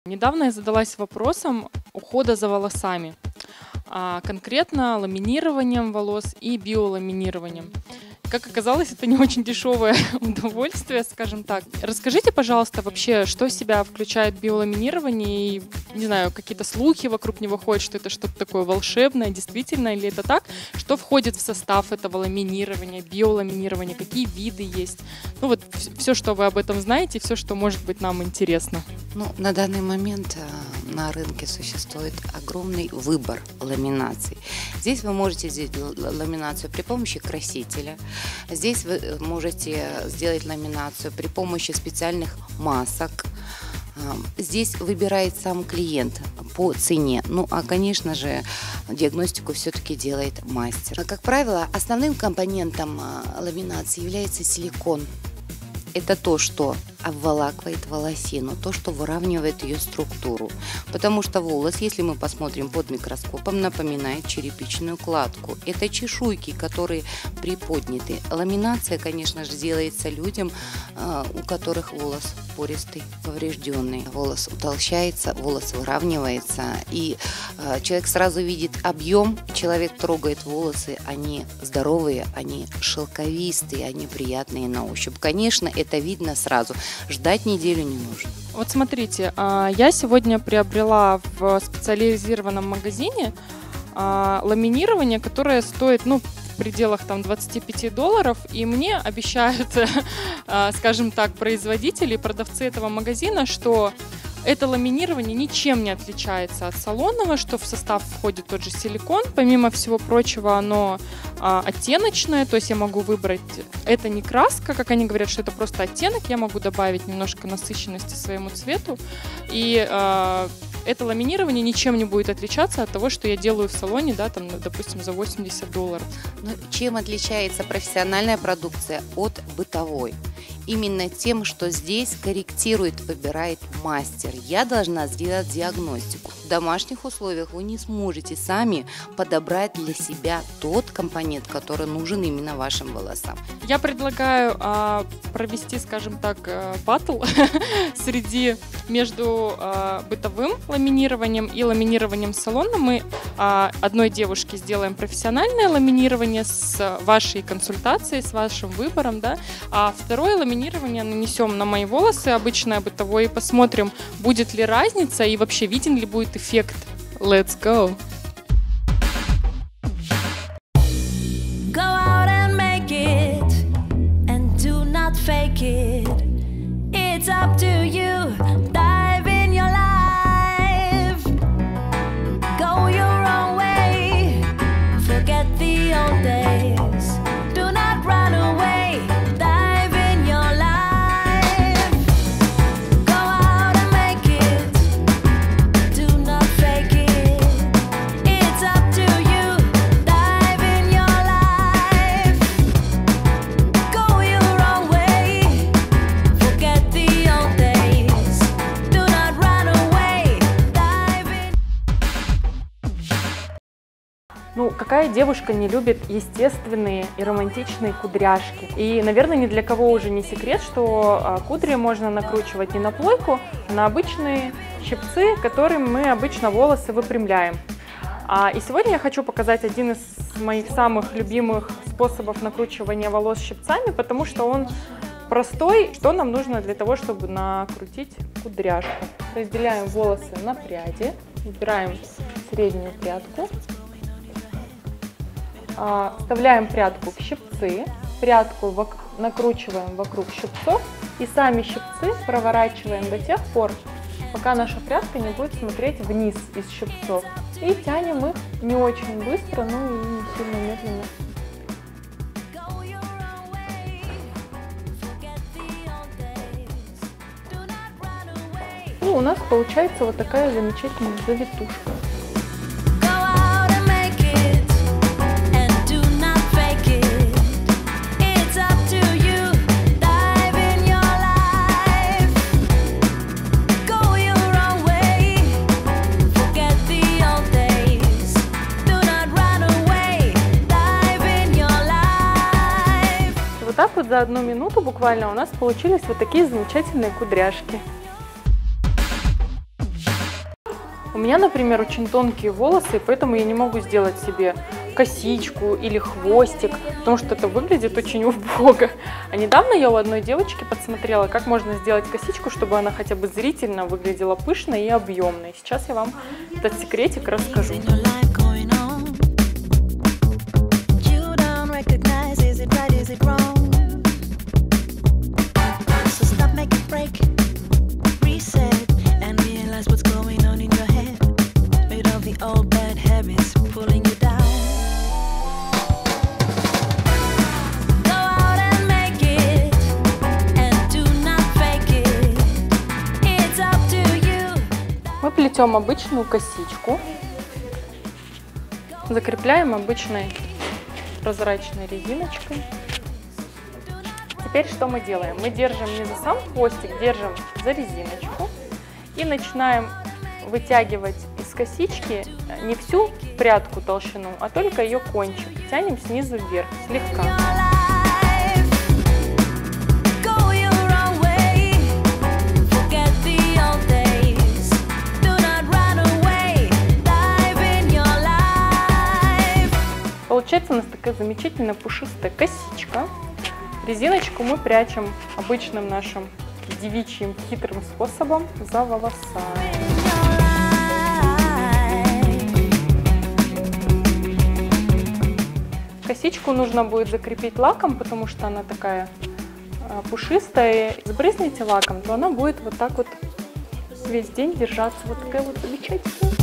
Недавно я задалась вопросом ухода за волосами, конкретно ламинированием волос и биоламинированием. Как оказалось, это не очень дешевое удовольствие, скажем так. Расскажите, пожалуйста, вообще, что в себя включает биоламинирование и, не знаю, какие-то слухи вокруг него ходят, что это что-то такое волшебное, действительно, или это так? Что входит в состав этого ламинирования, биоламинирования, какие виды есть? Ну вот все, что вы об этом знаете, все, что может быть нам интересно. На данный момент на рынке существует огромный выбор ламинаций. Здесь вы можете сделать ламинацию при помощи красителя. Здесь вы можете сделать ламинацию при помощи специальных масок. Здесь выбирает сам клиент по цене. Конечно же, диагностику все-таки делает мастер. Как правило, основным компонентом ламинации является силикон. Это то, что обволакивает волосину, то, что выравнивает ее структуру. Потому что волос, если мы посмотрим под микроскопом, напоминает черепичную кладку. Это чешуйки, которые приподняты. Ламинация, конечно же, делается людям, у которых волос пористый, поврежденный. Волос утолщается, волос выравнивается, и человек сразу видит объем, человек трогает волосы, они здоровые, они шелковистые, они приятные на ощупь. Конечно, это видно сразу. Ждать неделю не нужно. Вот смотрите, я сегодня приобрела в специализированном магазине ламинирование, которое стоит, в пределах $25, и мне обещают, скажем так, производители и продавцы этого магазина, что это ламинирование ничем не отличается от салонного, что в состав входит тот же силикон. Помимо всего прочего, оно оттеночное, то есть я могу выбрать, это не краска, как они говорят, что это просто оттенок, я могу добавить немножко насыщенности своему цвету, и это ламинирование ничем не будет отличаться от того, что я делаю в салоне, допустим, за $80. Чем отличается профессиональная продукция от бытовой? Именно тем, что здесь корректирует, выбирает мастер. Я должна сделать диагностику. В домашних условиях вы не сможете сами подобрать для себя тот компонент, который нужен именно вашим волосам. Я предлагаю провести, скажем так, баттл между бытовым ламинированием и ламинированием салона. Мы одной девушке сделаем профессиональное ламинирование с вашей консультацией, с вашим выбором, а второе ламинирование нанесем на мои волосы, обычное бытовое, и посмотрим, будет ли разница и вообще виден ли будет эффект. Let's go! Go out and make it, and do not fake it. It's up to you. Dive in your life. Go your own way. Forget the old days. Do not run away. Dive in your life. Go out and make it. Do not fake it. It's up to you. Dive in your life. Go your own way. Forget the old days. Do not run away. Dive in. Какая девушка не любит естественные и романтичные кудряшки? И, наверное, ни для кого уже не секрет, что кудри можно накручивать не на плойку, а на обычные щипцы, которыми мы обычно волосы выпрямляем. И сегодня я хочу показать один из моих самых любимых способов накручивания волос щипцами, потому что он простой. Что нам нужно для того, чтобы накрутить кудряшку? Разделяем волосы на пряди, выбираем среднюю прядку. Вставляем прядку в щипцы, прядку накручиваем вокруг щипцов и сами щипцы проворачиваем до тех пор, пока наша прядка не будет смотреть вниз из щипцов. И тянем их не очень быстро, но и не сильно медленно. Go your own way. Forget the old days. Do not run away. И у нас получается вот такая замечательная завитушка. Go out and make it, and do not fake it. It's up to you. Dive in your life. Go your own way. Forget the old days. Do not run away. Dive in your life. Вот так вот за 1 минуту буквально у нас получились вот такие замечательные кудряшки. У меня, например, очень тонкие волосы, поэтому я не могу сделать себе косичку или хвостик, потому что это выглядит очень убого. А недавно я у одной девочки подсмотрела, как можно сделать косичку, чтобы она хотя бы зрительно выглядела пышной и объемной. Сейчас я вам этот секретик расскажу. Мы плетем обычную косичку, закрепляем обычной прозрачной резиночкой. Теперь что мы делаем? Мы держим не за сам хвостик, держим за резиночку и начинаем вытягивать из косички не всю прядку толщину, а только ее кончик. Тянем снизу вверх, слегка. Получается у нас такая замечательная пушистая косичка. Резиночку мы прячем обычным нашим девичьим хитрым способом за волосами. Косичку нужно будет закрепить лаком, потому что она такая пушистая. Сбрызните лаком, то она будет вот так вот весь день держаться. Вот такая вот замечательная.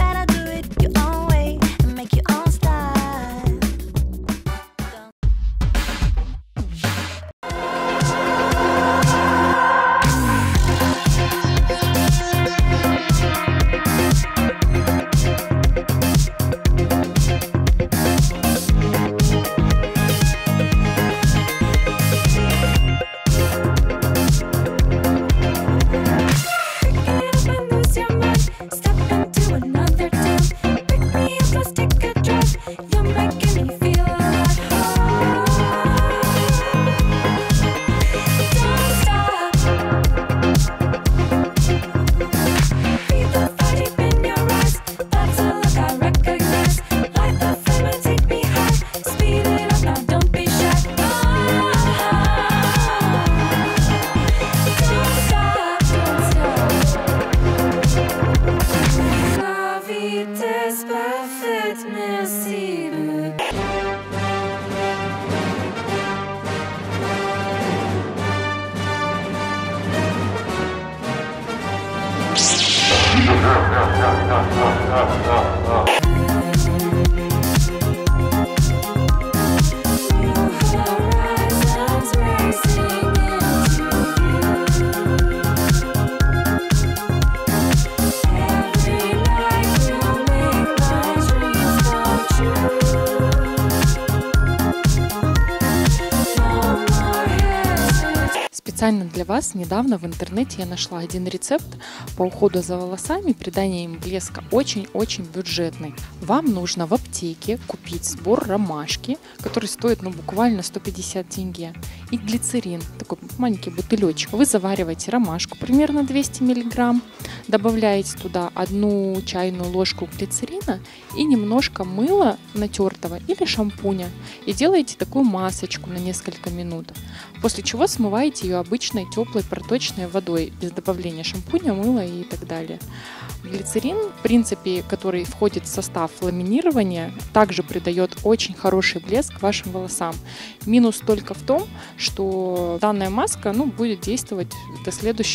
Специально для вас недавно в интернете я нашла один рецепт по уходу за волосами, придание им блеска очень-очень бюджетный. Вам нужно в аптеке купить сбор ромашки, который стоит буквально 150 тенге, и глицерин, такой маленький бутылечек. Вы завариваете ромашку, примерно 200 мг, добавляете туда 1 чайную ложку глицерина и немножко мыла натертого или шампуня и делаете такую масочку на несколько минут, после чего смываете ее обычной теплой проточной водой без добавления шампуня, мыла и так далее. Глицерин, в принципе, который входит в состав ламинирования, также придает очень хороший блеск вашим волосам. Минус только в том, что данная маска будет действовать до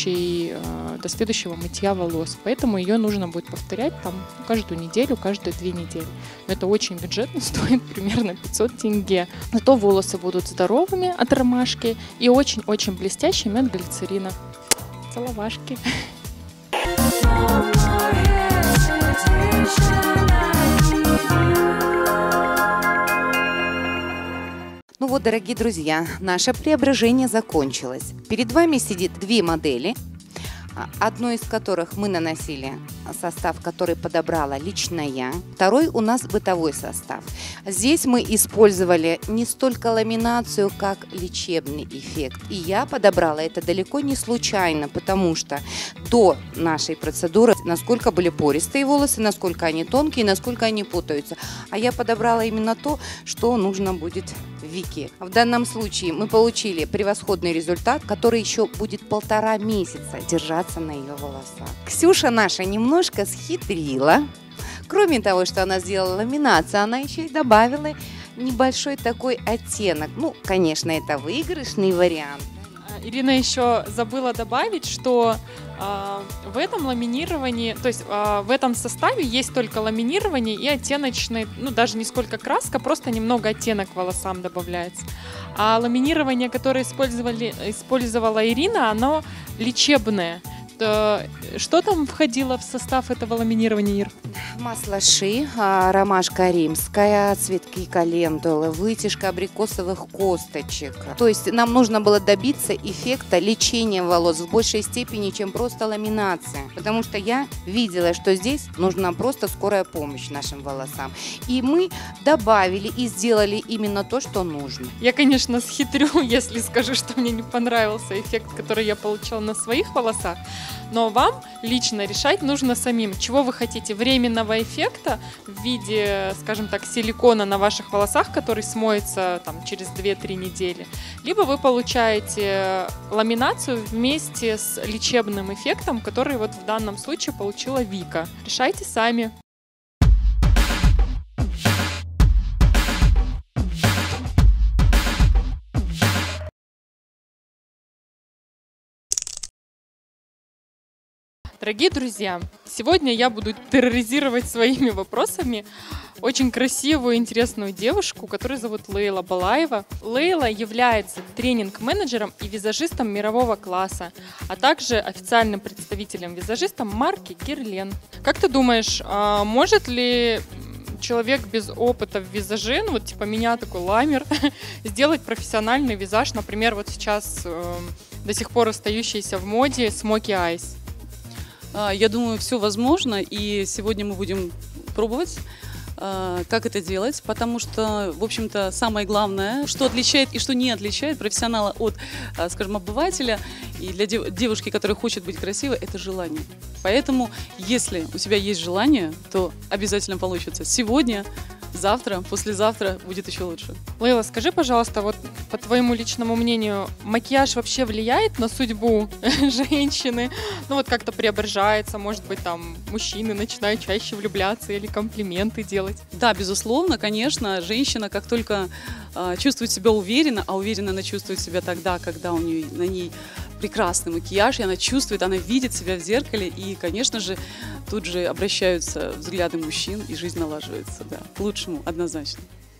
следующего мытья волос, поэтому ее нужно будет повторять каждую неделю, каждые 2 недели. Но это очень бюджетно, стоит примерно 500 тенге. Зато волосы будут здоровыми от ромашки и очень-очень блестящими от глицерина. Целовашки! Ну вот, дорогие друзья, наше преображение закончилось. Перед вами сидит 2 модели. одно из которых мы наносили состав, который подобрала лично я. Второй у нас бытовой состав. Здесь мы использовали не столько ламинацию, как лечебный эффект. И я подобрала это далеко не случайно, потому что до нашей процедуры, насколько были пористые волосы, насколько они тонкие, насколько они путаются. А я подобрала именно то, что нужно будет Вике. В данном случае мы получили превосходный результат, который еще будет 1,5 месяца держаться на ее волосах. Ксюша наша немножко схитрила. Кроме того, что она сделала ламинацию, она еще и добавила небольшой такой оттенок. Ну, конечно, это выигрышный вариант. Ирина еще забыла добавить, что в этом ламинировании, то есть в этом составе есть только ламинирование и оттеночный, ну даже не сколько краска, просто немного оттенок волосам добавляется. А ламинирование, которое использовала Ирина, оно лечебное. Что там входило в состав этого ламинирования, Ир? Масло ши, ромашка римская, цветки календулы, вытяжка абрикосовых косточек. То есть нам нужно было добиться эффекта лечения волос в большей степени, чем просто ламинация. Потому что я видела, что здесь нужна просто скорая помощь нашим волосам. И мы добавили и сделали именно то, что нужно. Я, конечно, схитрю, если скажу, что мне не понравился эффект, который я получила на своих волосах. Но вам лично решать нужно самим, чего вы хотите: временного эффекта в виде, скажем так, силикона на ваших волосах, который смоется там через 2-3 недели, либо вы получаете ламинацию вместе с лечебным эффектом, который вот в данном случае получила Вика. Решайте сами. Дорогие друзья, сегодня я буду терроризировать своими вопросами очень красивую и интересную девушку, которую зовут Лейла Балаева. Лейла является тренинг-менеджером и визажистом мирового класса, а также официальным представителем визажиста марки Guerlain. Как ты думаешь, может ли человек без опыта в визаже, ну вот типа меня, такой ламер, сделать профессиональный визаж, например, вот сейчас до сих пор остающийся в моде Smoky Eyes? Я думаю, все возможно, и сегодня мы будем пробовать, как это делать, потому что, в общем-то, самое главное, что отличает и что не отличает профессионала от, скажем, обывателя, и для девушки, которая хочет быть красивой, это желание. Поэтому, если у тебя есть желание, то обязательно получится. Сегодня, завтра, послезавтра будет еще лучше. Лейла, скажи, пожалуйста, вот по твоему личному мнению, макияж вообще влияет на судьбу женщины? Ну вот как-то преображается, может быть, там мужчины начинают чаще влюбляться или комплименты делать? Да, безусловно, конечно, женщина как только чувствует себя уверенно, а уверенно она чувствует себя тогда, когда на ней прекрасный макияж, и она чувствует, она видит себя в зеркале, и, конечно же, тут же обращаются взгляды мужчин, и жизнь налаживается, да, к лучшему однозначно.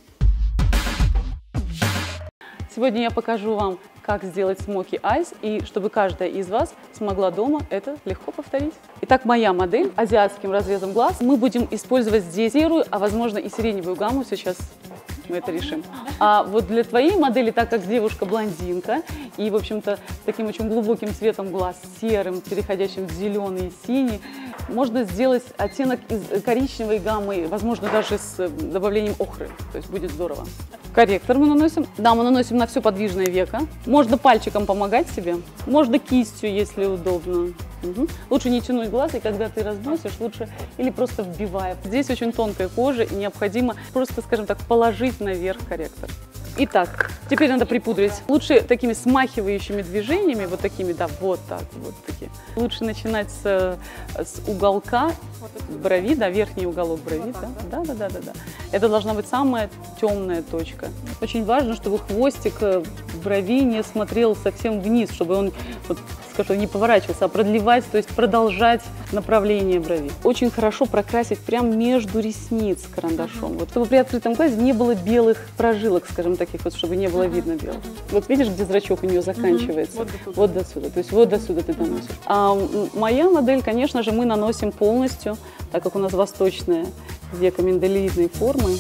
Сегодня я покажу вам, как сделать Smoky Eyes, и чтобы каждая из вас смогла дома это легко повторить. Итак, моя модель азиатским разрезом глаз. Мы будем использовать здесь серую, а возможно и сиреневую гамму, сейчас мы это решим. А вот для твоей модели, так как девушка блондинка и, в общем-то, с таким очень глубоким цветом глаз, серым, переходящим в зеленый и синий, можно сделать оттенок из коричневой гаммы, возможно, даже с добавлением охры. То есть будет здорово. Корректор мы наносим. Да, мы наносим на все подвижное веко. Можно пальчиком помогать себе, можно кистью, если удобно. Угу. Лучше не тянуть глаз, и когда ты разносишь, лучше или просто вбивая. Здесь очень тонкая кожа, и необходимо просто, скажем так, положить наверх корректор. Итак, теперь надо припудрить. Лучше такими смахивающими движениями, вот такими, да, вот так, вот такие. Лучше начинать с уголка брови, да, верхний уголок брови, да. Да. Это должна быть самая темная точка. Очень важно, чтобы хвостик брови не смотрел совсем вниз, чтобы он, вот, скажем, не поворачивался, а продлевать, то есть продолжать направление брови. Очень хорошо прокрасить прямо между ресниц карандашом, вот, чтобы при открытом глазе не было белых прожилок, скажем, таких вот, чтобы не было видно белых. Вот видишь, где зрачок у нее заканчивается? Вот до сюда, то есть вот до сюда ты доносишь. А моя модель, конечно же, мы наносим полностью, так как у нас восточная века миндалевидной формы.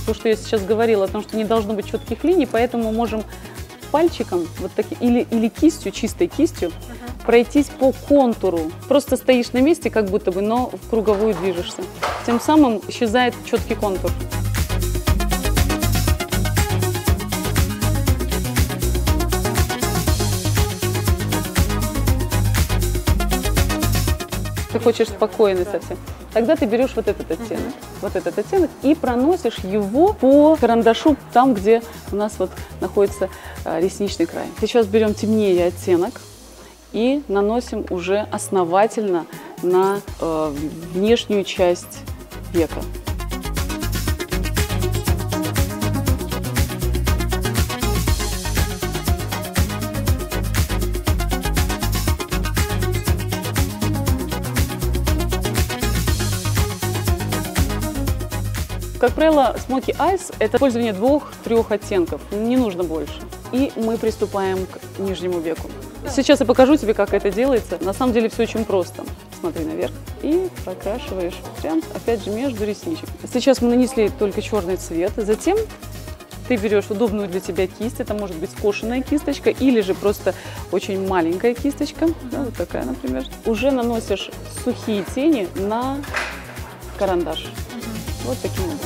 то, что я сейчас говорила, о том, что не должно быть четких линий, поэтому мы можем пальчиком вот таки, или кистью, чистой кистью, пройтись по контуру. Просто стоишь на месте, как будто бы, но в круговую движешься. Тем самым исчезает четкий контур. Ты хочешь спокойный совсем, тогда ты берешь вот этот оттенок и проносишь его по карандашу там, где у нас вот находится ресничный край. Сейчас берем темнее оттенок и наносим уже основательно на внешнюю часть века. Как правило, Smoky Eyes – это использование 2-3 оттенков, не нужно больше. И мы приступаем к нижнему веку. Сейчас я покажу тебе, как это делается. На самом деле все очень просто. Смотри наверх и прокрашиваешь прям, опять же, между ресничек. Сейчас мы нанесли только черный цвет, затем ты берешь удобную для тебя кисть, это может быть скошенная кисточка или же просто очень маленькая кисточка, да, вот такая, например. Уже наносишь сухие тени на карандаш. Вот таким образом.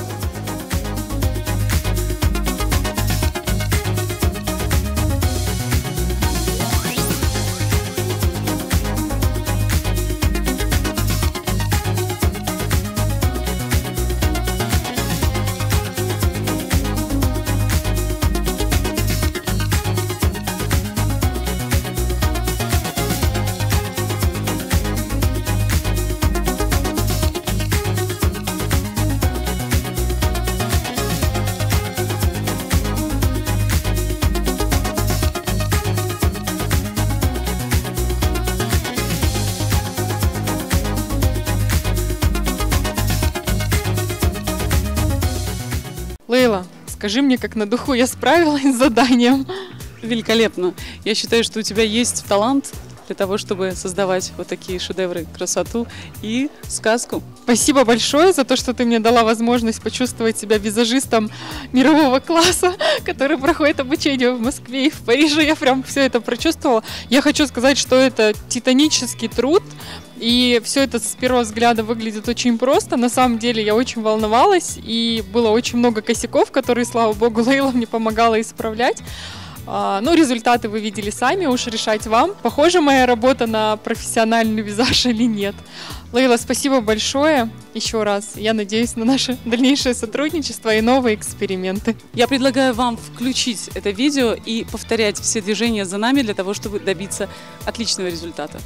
Лейла, скажи мне, как на духу, я справилась с заданием? Великолепно. Я считаю, что у тебя есть талант для того, чтобы создавать вот такие шедевры, красоту и сказку. Спасибо большое за то, что ты мне дала возможность почувствовать себя визажистом мирового класса, который проходит обучение в Москве и в Париже. Я прям все это прочувствовала. Я хочу сказать, что это титанический труд. И все это с первого взгляда выглядит очень просто. На самом деле я очень волновалась, и было очень много косяков, которые, слава богу, Лейла мне помогала исправлять. Ну, результаты вы видели сами, уж решать вам, похожа моя работа на профессиональный визаж или нет. Лейла, спасибо большое еще раз. Я надеюсь на наше дальнейшее сотрудничество и новые эксперименты. Я предлагаю вам включить это видео и повторять все движения за нами для того, чтобы добиться отличного результата.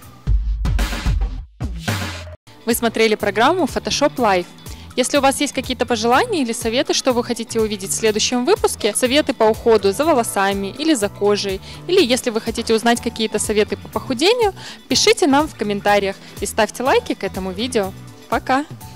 Вы смотрели программу Photoshop Live. Если у вас есть какие-то пожелания или советы, что вы хотите увидеть в следующем выпуске, советы по уходу за волосами или за кожей, или если вы хотите узнать какие-то советы по похудению, пишите нам в комментариях и ставьте лайки к этому видео. Пока!